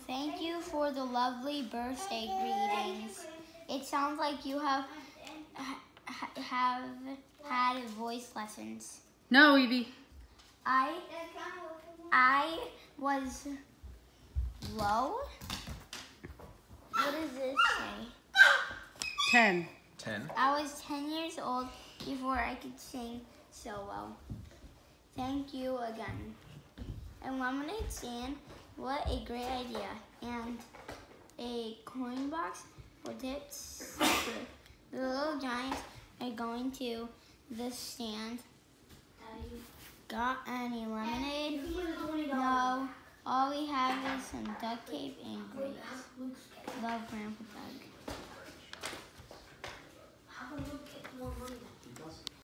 Thank you for the lovely birthday greetings. It sounds like you have had voice lessons. No, Evie. I was low. What does this say? 10. 10. I was 10 years old before I could sing so well. Thank you again. And lemonade stand, what a great idea. And a coin box for tips. The little giants are going to the stand. Got any lemonade? No. All we have is some duct tape and grease. Love, Grandpa Doug.